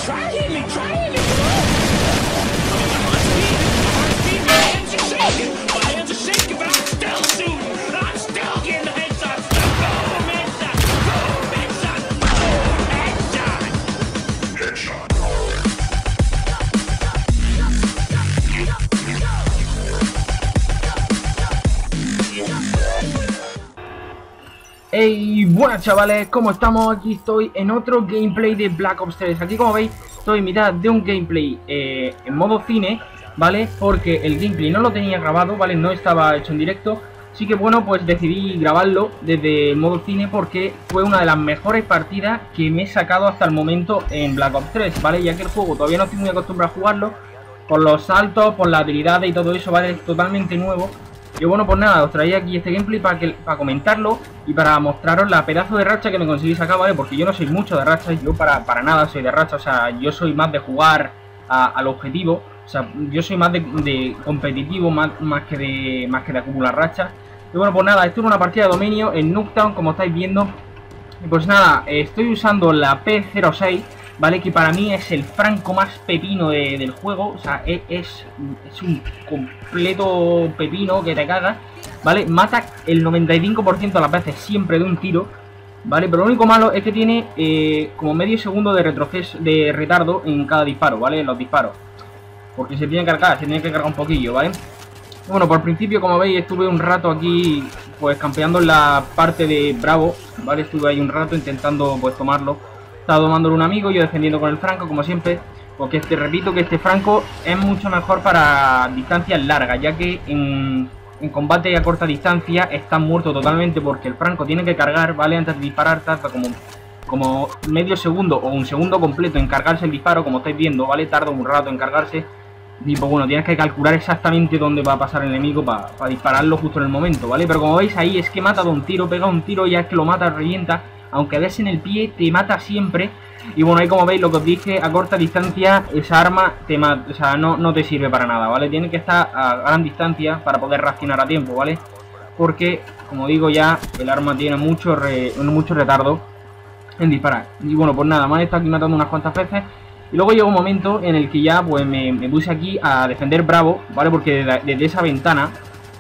Hey, buenas chavales, ¿cómo estamos? Aquí estoy en otro gameplay de Black Ops 3. Aquí, como veis, estoy en mitad de un gameplay en modo cine, ¿vale? Porque el gameplay no lo tenía grabado, ¿vale? No estaba hecho en directo. Así que bueno, pues decidí grabarlo desde el modo cine porque fue una de las mejores partidas que me he sacado hasta el momento en Black Ops 3, ¿vale? Ya que el juego todavía no estoy muy acostumbrado a jugarlo, por los saltos, por las habilidades y todo eso, ¿vale? Es totalmente nuevo. Y bueno, pues nada, os traía aquí este gameplay para comentarlo y para mostraros la pedazo de racha que me conseguí sacar, ¿vale? Porque yo no soy mucho de racha, yo para nada soy de racha, o sea, yo soy más de jugar al objetivo, o sea, yo soy más de competitivo, más que de acumular rachas. Y bueno, pues nada, esto es una partida de dominio en Nuketown, como estáis viendo. Y pues nada, estoy usando la P06, ¿vale? Que para mí es el franco más pepino del juego. O sea, es un completo pepino que te cagas, ¿vale? Mata el 95% de las veces siempre de un tiro, ¿vale? Pero lo único malo es que tiene como medio segundo de retroceso, de retardo en cada disparo, ¿vale? En los disparos. Porque se tiene que cargar un poquillo, ¿vale? Bueno, por principio, como veis, estuve un rato aquí, pues campeando en la parte de Bravo, ¿vale? Estuve ahí un rato intentando, pues, tomarlo. Estaba tomándolo un amigo, yo defendiendo con el franco, como siempre. Porque te repito que este franco es mucho mejor para distancias largas, ya que en combate a corta distancia está muerto totalmente porque el franco tiene que cargar, ¿vale? Antes de disparar tarda como medio segundo o un segundo completo en cargarse el disparo, como estáis viendo, ¿vale? Tarda un rato en cargarse. Y pues bueno, tienes que calcular exactamente dónde va a pasar el enemigo para dispararlo justo en el momento, ¿vale? Pero como veis ahí es que mata de un tiro, pega un tiro y ya es que lo mata, revienta. Aunque des en el pie, te mata siempre. Y bueno, ahí como veis lo que os dije, a corta distancia esa arma te mata, o sea, no te sirve para nada, ¿vale? Tiene que estar a gran distancia para poder reaccionar a tiempo, ¿vale? Porque, como digo ya, el arma tiene mucho retardo en disparar. Y bueno, pues nada, me han estado aquí matando unas cuantas veces. Y luego llegó un momento en el que ya pues me puse aquí a defender Bravo, ¿vale? Porque desde esa ventana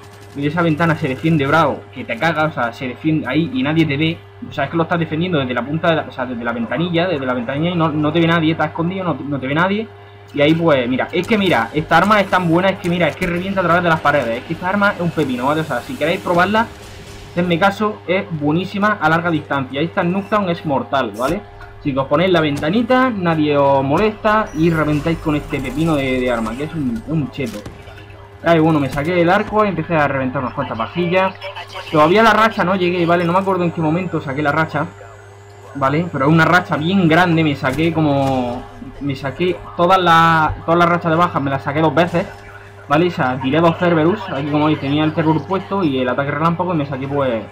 se defiende Bravo, que te caga, o sea, se defiende ahí y nadie te ve. O sea, es que lo estás defendiendo desde la punta, o sea, desde la ventanilla y no te ve nadie, está escondido, no te ve nadie. Y ahí pues, mira, esta arma es tan buena, es que revienta a través de las paredes. Es que esta arma es un pepino, ¿vale? O sea, si queréis probarla, en mi caso es buenísima a larga distancia. Esta Nuketown es mortal, ¿vale? Si os ponéis la ventanita, nadie os molesta y reventáis con este pepino de arma, que es un cheto. Ahí bueno, me saqué el arco y empecé a reventar unas cuantas vajillas. Todavía la racha no llegué, ¿vale? No me acuerdo en qué momento saqué la racha, ¿vale? Pero es una racha bien grande, me saqué todas las rachas de bajas, me las saqué 2 veces, ¿vale? O sea, tiré 2 Cerberus, aquí como veis tenía el Cerberus puesto y el ataque relámpago y me saqué pues...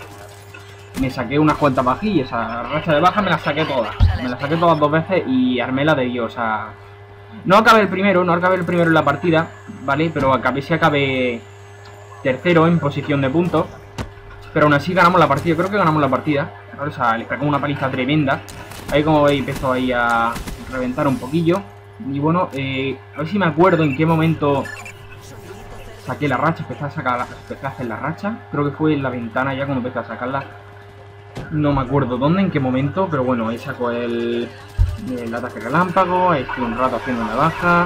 Me saqué unas cuantas vajillas, o sea, la racha de baja me las saqué todas. Me las saqué todas 2 veces y armé la de Dios, o sea... No acabé el primero en la partida, ¿vale? Pero acabé tercero en posición de puntos. Pero aún así ganamos la partida, creo que ganamos la partida, ¿vale? O sea, le sacamos una paliza tremenda. Ahí como veis empezó ahí a reventar un poquillo. Y bueno, a ver si me acuerdo en qué momento saqué la racha, empecé a hacer la racha. Creo que fue en la ventana ya cuando empecé a sacarla. No me acuerdo dónde, en qué momento, pero bueno, ahí saco el ataque relámpago, ahí estoy un rato haciendo una baja.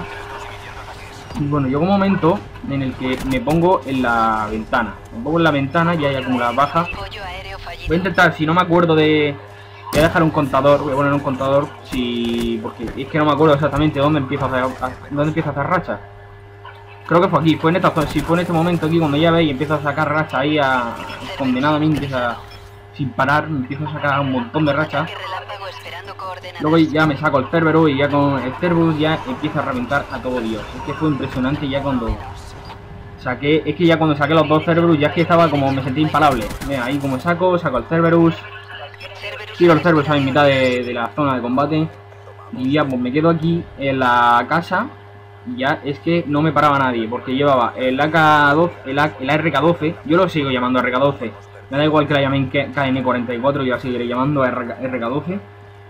Y bueno, llegó un momento en el que me pongo en la ventana. Me pongo en la ventana y hay acumuladas bajas. Voy a intentar, si no me acuerdo voy a dejar un contador, voy a poner un contador, porque es que no me acuerdo exactamente dónde empiezo a hacer racha. Creo que fue aquí, fue en esta zona, si fue en este momento aquí cuando ya veis empiezo a sacar racha ahí condenadamente, sin parar, me empiezo a sacar un montón de rachas. Luego ya me saco el Cerberus y ya con el Cerberus ya empiezo a reventar a todo Dios. Es que fue impresionante ya cuando saqué, es que ya cuando saqué los 2 Cerberus ya es que estaba como, me sentí impalable. Mira, ahí como saco el Cerberus, tiro el Cerberus a mitad de la zona de combate y ya pues me quedo aquí en la casa. Y ya es que no me paraba nadie porque llevaba el AK-12, el RK-12, yo lo sigo llamando RK-12. Me da igual que la llamen KN-44, yo la seguiré llamando RK-12.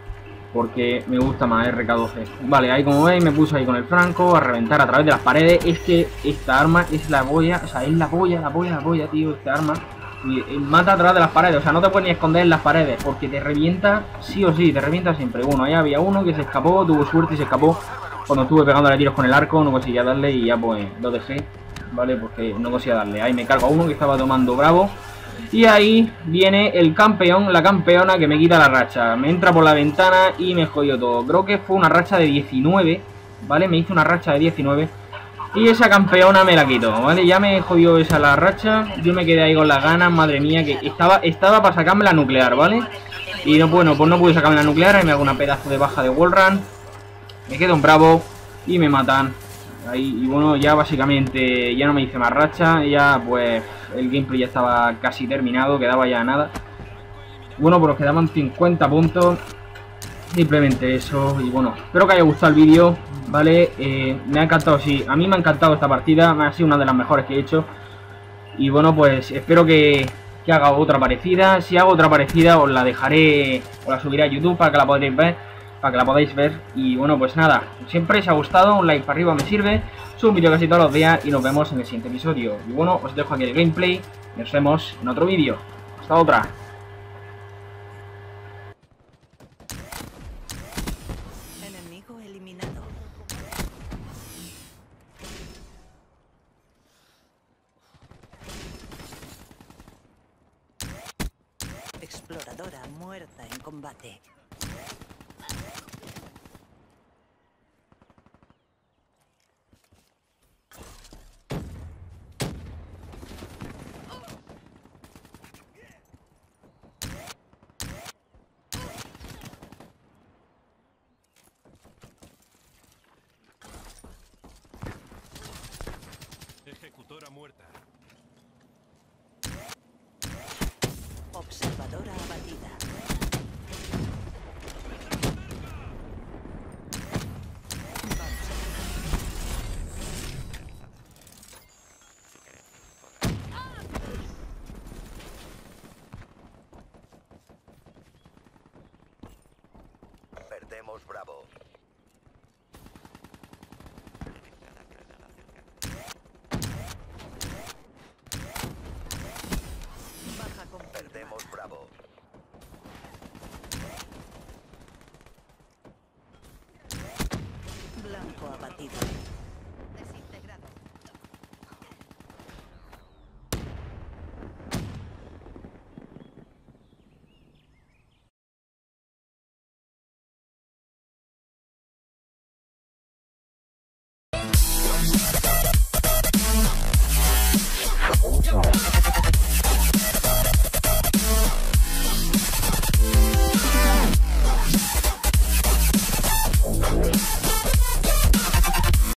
porque me gusta más RK12. Vale, ahí como veis me puse ahí con el franco a reventar a través de las paredes. Es que esta arma es la polla, o sea, es la polla, tío, esta arma. Y mata a través de las paredes, o sea, no te puedes ni esconder en las paredes, porque te revienta sí o sí, te revienta siempre. Bueno, ahí había uno que se escapó, tuvo suerte y se escapó. Cuando estuve pegándole tiros con el arco no conseguía darle y ya pues lo dejé, ¿vale? Porque no conseguía darle. Ahí me cargo a uno que estaba tomando bravo. Y ahí viene el campeón, la campeona que me quita la racha. Me entra por la ventana y me jodió todo. Creo que fue una racha de 19, ¿vale? Me hizo una racha de 19 y esa campeona me la quitó, ¿vale? Ya me jodió esa la racha. Yo me quedé ahí con las ganas, madre mía, que estaba para sacarme la nuclear, ¿vale? Y no, bueno, pues no pude sacarme la nuclear y me hago una pedazo de baja de wallrun. Me quedo en bravo y me matan. Ahí, y bueno, ya básicamente ya no me hice más racha. Ya pues el gameplay ya estaba casi terminado, quedaba ya nada. Bueno, pues quedaban 50 puntos. Simplemente eso. Y bueno, espero que haya gustado el vídeo, ¿vale? Me ha encantado, sí, a mí me ha encantado esta partida. Me ha sido una de las mejores que he hecho. Y bueno, pues espero que haga otra parecida. Si hago otra parecida os la dejaré, os la subiré a YouTube para que la podáis ver. Y bueno, pues nada, siempre si os ha gustado, un like para arriba me sirve. Subo un vídeo casi todos los días y nos vemos en el siguiente episodio. Y bueno, os dejo aquí el gameplay. Nos vemos en otro vídeo. Hasta otra. Enemigo eliminado. Exploradora muerta en combate. Ejecutora muerta. Observadora abatida. Perdemos Bravo. Baja confirmada. Perdemos Bravo. Blanco abatido.